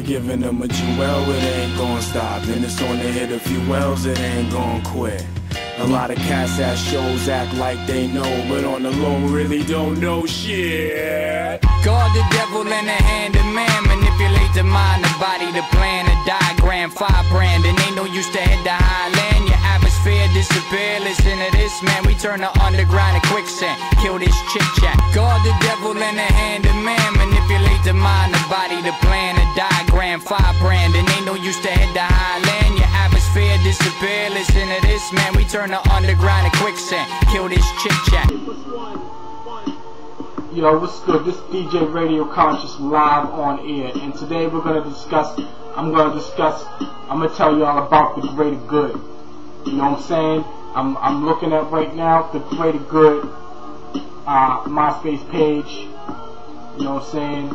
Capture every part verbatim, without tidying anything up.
giving them a jewel, it ain't gon' stop. Then it's on to hit a few wells, it ain't gon' quit. A lot of cats at shows act like they know, but on the low really don't know shit. God, the devil in the hand of man, manipulate the mind, the body, the plan, the diagram, fire brand, and ain't no use to head to highland. Your atmosphere disappear, listen to this, man, we turn the underground to quicksand, kill this chit chat. God, the devil in the hand of man, manipulate the mind, the body, the plan, the diagram, fire brand, and ain't no use to head to highland. Your atmosphere disappear, listen to this, man, we turn the underground to quicksand, kill this chit chat. Yo, what's good? This is D J Radio Conscious live on air, and today we're gonna discuss. I'm gonna discuss. I'm gonna tell you all about the greater good. You know what I'm saying? I'm I'm looking at right now the greater good uh, MySpace page. You know what I'm saying?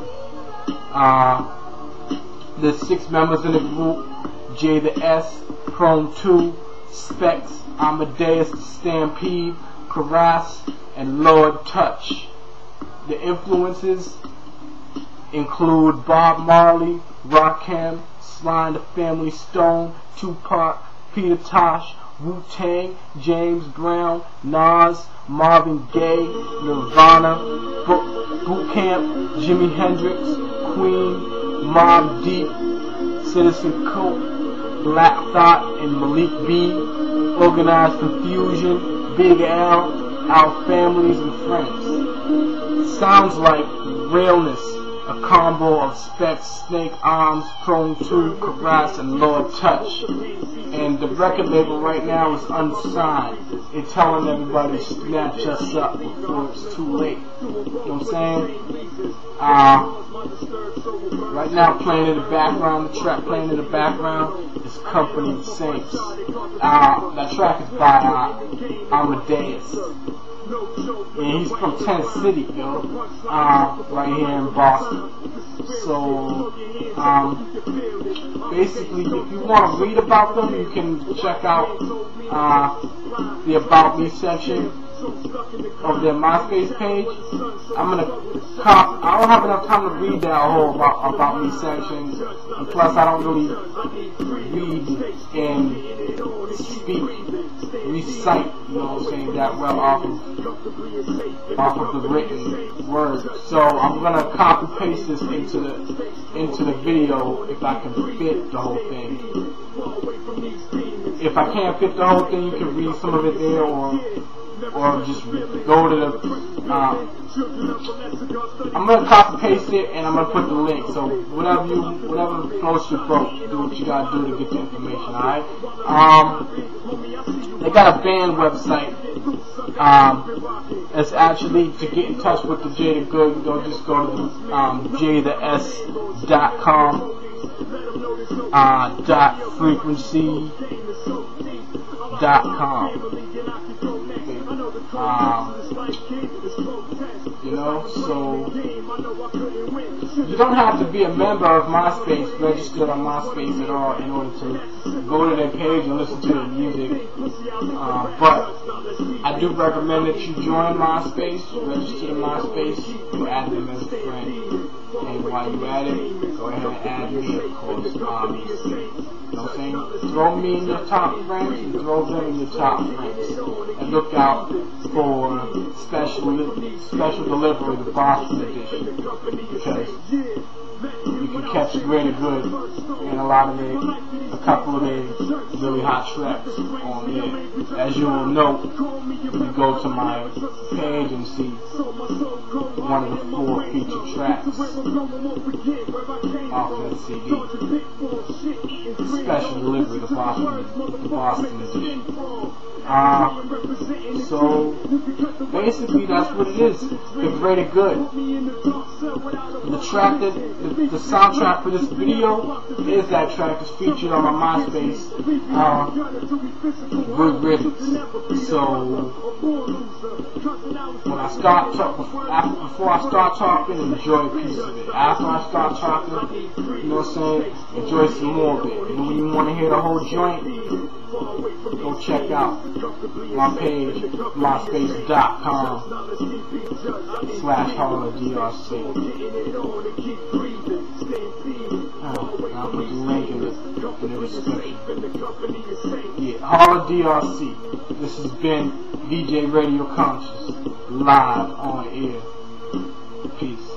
Uh, there's six members in the group: J the S, Chrome two, Speks, Amadeus the Stampede, Karas, and Lord Tuch. The influences include Bob Marley, Rakim, Sly and the Family Stone, Tupac, Peter Tosh, Wu-Tang, James Brown, Nas, Marvin Gaye, Nirvana, Boot, Boot Camp, Jimi Hendrix, Queen, Mobb Deep, Citizen Cope, Black Thought, and Malik B, Organized Confusion, Big L, Our Families and Friends. Sounds like realness, a combo of Speks, Snake Arms, Chrome two, Karas, and Lord Tuch. And the record label right now is unsigned. They're telling everybody to snatch us up before it's too late. You know what I'm saying? Uh, right now playing in the background, the track playing in the background is Company Saints. Uh, that track is by uh, Amadeus. And he's from Tennessee, yo, uh, right here in Boston. So, um, basically, if you want to read about them, you can check out uh, the About Me section of their MySpace page. I'm gonna cop. I don't have enough time to read that whole about, about me section, and plus I don't really read and speak, recite, you know what I'm saying, that well off of off of the written word. So I'm gonna copy paste this into the into the video if I can fit the whole thing. If I can't fit the whole thing, you can read some of it there, or or just go to the, uh, I'm going to copy paste it and I'm going to put the link, so whatever you, whatever floats your boat, do what you got to do to get the information, alright? Um, they got a band website, um, it's actually, to get in touch with the J the Good, you go, just go to the, um, J the S dot com, uh, dot frequency dot com. Um, you know, so you don't have to be a member of MySpace, registered on MySpace at all, in order to go to their page and listen to their music. Uh, but I do recommend that you join MySpace, register to MySpace, you add them as a friend. And while you at it, go ahead and add me, of course, obviously. You know what I'm saying? Throw me in your top friends and throw them in your top friends. And look out for special special delivery, the Boston edition, because you can catch Greater Good and a lot of their, a couple of their really hot tracks on there. As you will note, you go to my page and see one of the four featured tracks off that C D. Special delivery, the Boston, the Boston edition. Uh, so basically that's what it is. The Greater Good. The track that the, the soundtrack for this video is that track that's featured on my MySpace. Uh, Good Riddance. So when I start talking, before I start talking, enjoy a piece of it. After I start talking, you know what I'm saying, enjoy some more of it. And when you want to hear the whole joint, go check out my page, myspace dot com slash D R C. Uh, I'll put the link in the, in the description. Yeah, Holla D R C. This has been D J Radio Conscious, live on air. Peace.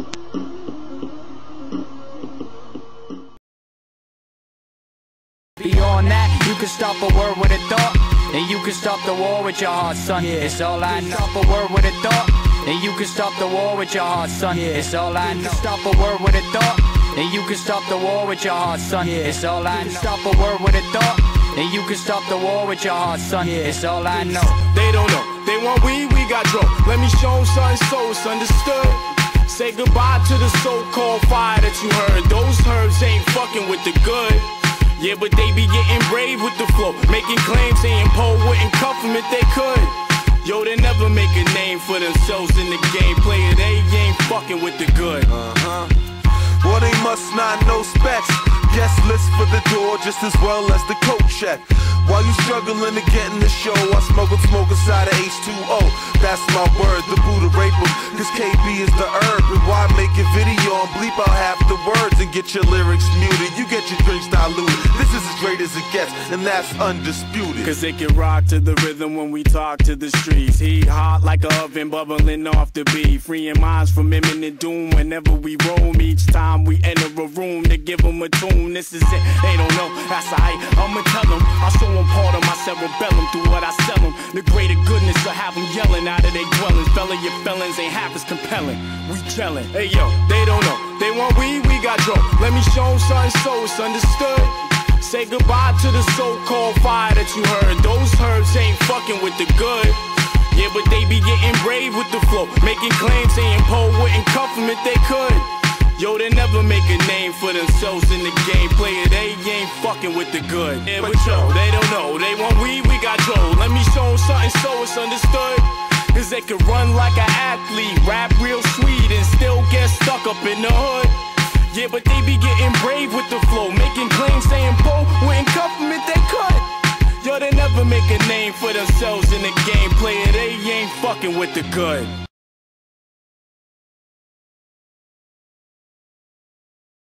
Beyond that, you can stop a word with a thought, and you can stop the war with your heart, son. Yeah. It's all I know. Stop a word with a thought, and you can stop the war with your heart, son. Yeah. It's all I know. Stop a word with a thought, and you can stop the war with your heart, son. Yeah. It's all I know. Stop a word with a thought, and you can stop the war with your heart, son. Yeah. It's all I know. They don't know. They want weed, we got dope. Let me show them something so it's understood. Say goodbye to the so-called fire that you heard. Those herbs ain't fucking with the good. Yeah, but they be getting brave with the flow, making claims saying Poe wouldn't cuff them if they could. Yo, they never make a name for themselves in the game. Player, they ain't fucking with the good. Uh-huh. Well, they must not know Speks. Guest list for the door just as well as the coat check. While you struggling to get in the show, I smoke and smoke inside of H two O. That's my word, the Buddha rape em, cause K B is the herb. And why make a video and bleep out half the words and get your lyrics muted? You get your drinks diluted. This is as great as it gets, and that's undisputed. Cause they can rock to the rhythm when we talk to the streets. Heat hot like a oven bubbling off the beat. Freeing minds from imminent doom whenever we roam. Each time we enter a room to give them a tune. This is it, they don't know, that's alright, I'ma tell them. I'll show them part of my cerebellum through what I sell them. The greater goodness will have them yelling out of their dwellings. Fella, your felons ain't half as compelling. We chillin'. Hey yo, they don't know. They want weed, we got dope. Let me show them something so it's understood. Say goodbye to the so-called fire that you heard. Those herbs ain't fucking with the good. Yeah, but they be getting brave with the flow, making claims saying Poe wouldn't cuff them if they could. Yo, they never make a name for themselves in the game. Player, they ain't fucking with the good. Yeah, but yo, they don't know. They want weed, we got dope. Let me show them something so it's understood. Cause they can run like an athlete, rap real sweet, and still get stuck up in the hood. Yeah, but they be getting brave with the flow, making claims saying Poe wouldn't cuff them if they could. Yo, they never make a name for themselves in the game. Player, they ain't fucking with the good.